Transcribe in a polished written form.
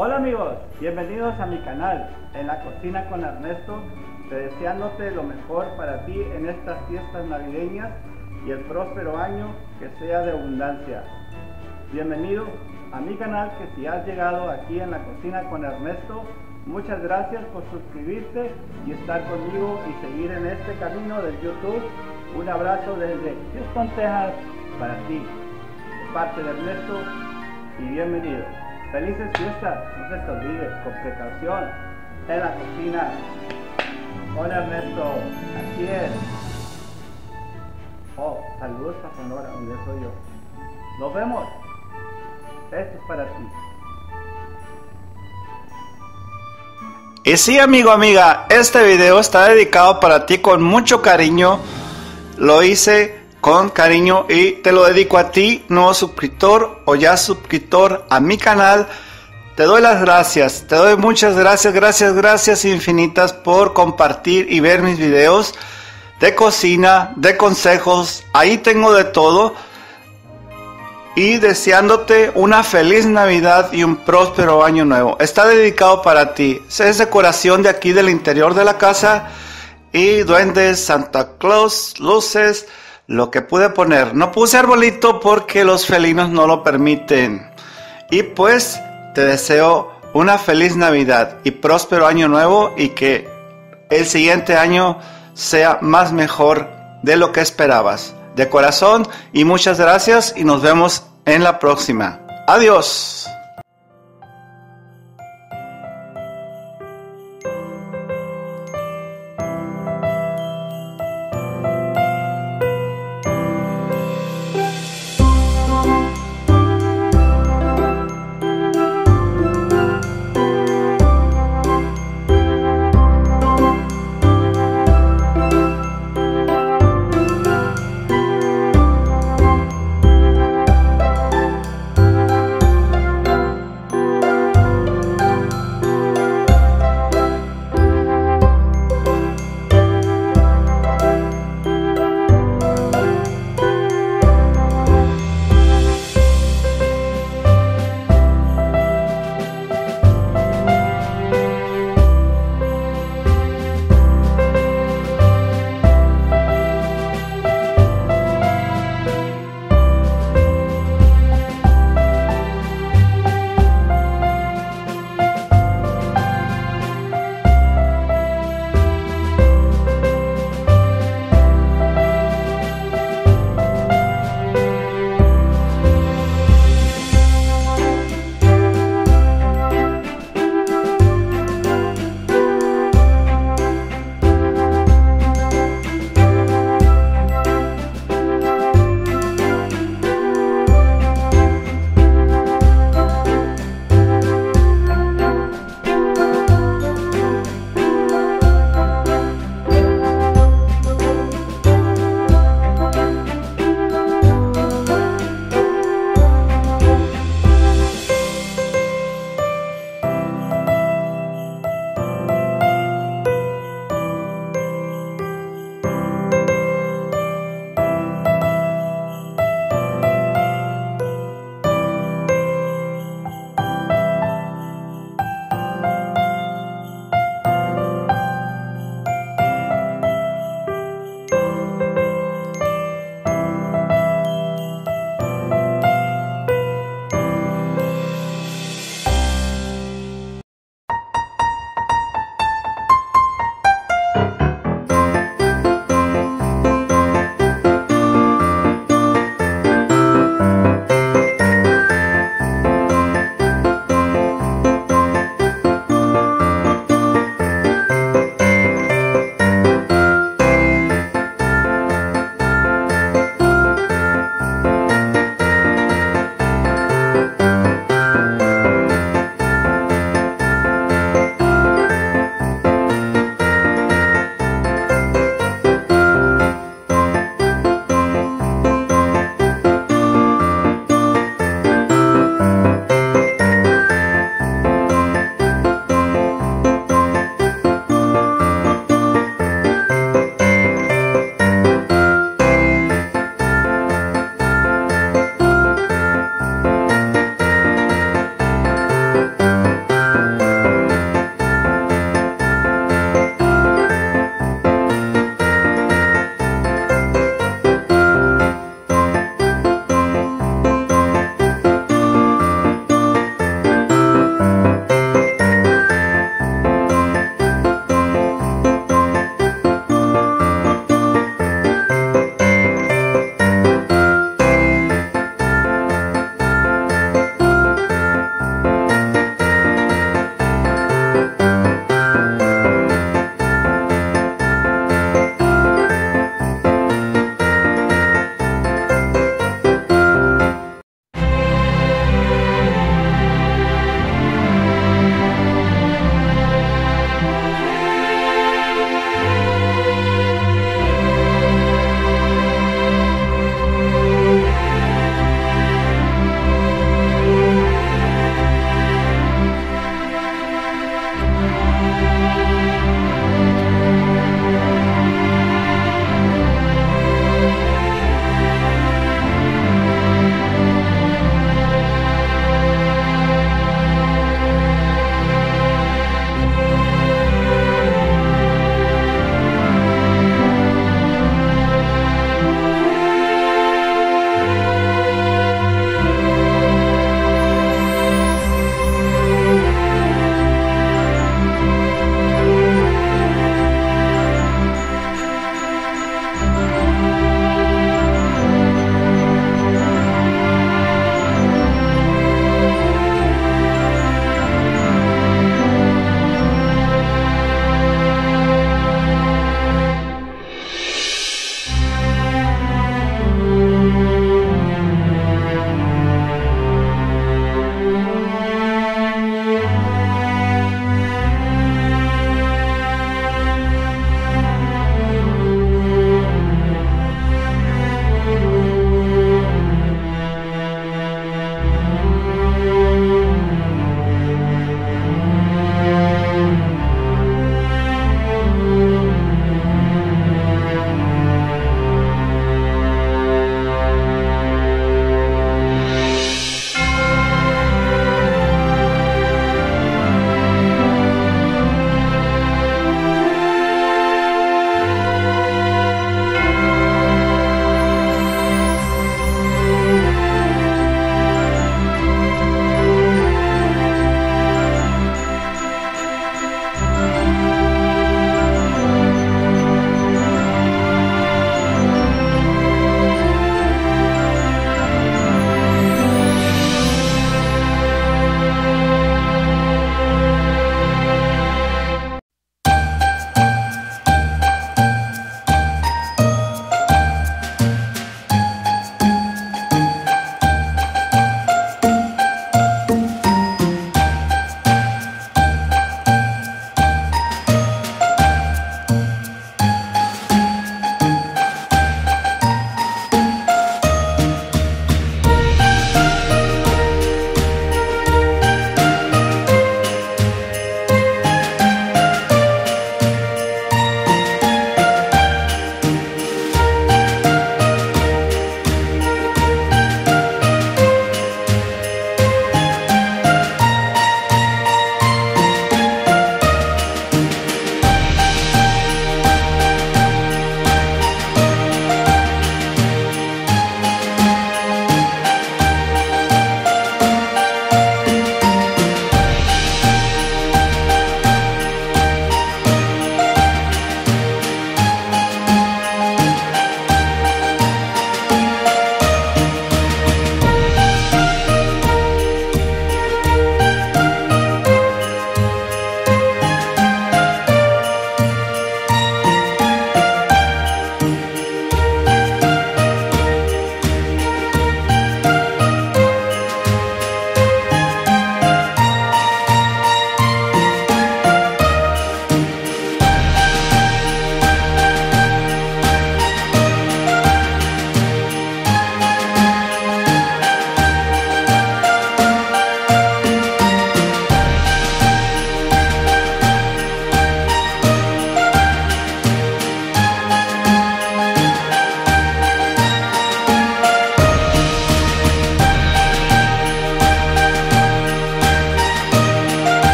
Hola amigos, bienvenidos a mi canal, En la Cocina con Ernesto, deseándote lo mejor para ti en estas fiestas navideñas y el próspero año que sea de abundancia. Bienvenido a mi canal, que si has llegado aquí en la Cocina con Ernesto, muchas gracias por suscribirte y estar conmigo y seguir en este camino del YouTube. Un abrazo desde Houston, Texas para ti, de parte de Ernesto, y bienvenido. Felices fiestas, no se te olvide, con precaución, en la cocina con Ernesto, así es. Oh, saludos a Sonora, donde soy yo. Nos vemos, esto es para ti. Y sí, amigo, amiga, este video está dedicado para ti con mucho cariño. Lo hice con cariño y te lo dedico a ti, nuevo suscriptor o ya suscriptor a mi canal. Te doy las gracias, te doy muchas gracias, gracias infinitas por compartir y ver mis videos de cocina, de consejos. Ahí tengo de todo. Y deseándote una feliz Navidad y un próspero año nuevo. Está dedicado para ti. Es decoración de aquí del interior de la casa. Y duendes, Santa Claus, luces, lo que pude poner. No puse arbolito porque los felinos no lo permiten. Y pues te deseo una feliz Navidad y próspero año nuevo. Y que el siguiente año sea más mejor de lo que esperabas. De corazón, y muchas gracias y nos vemos en la próxima. Adiós.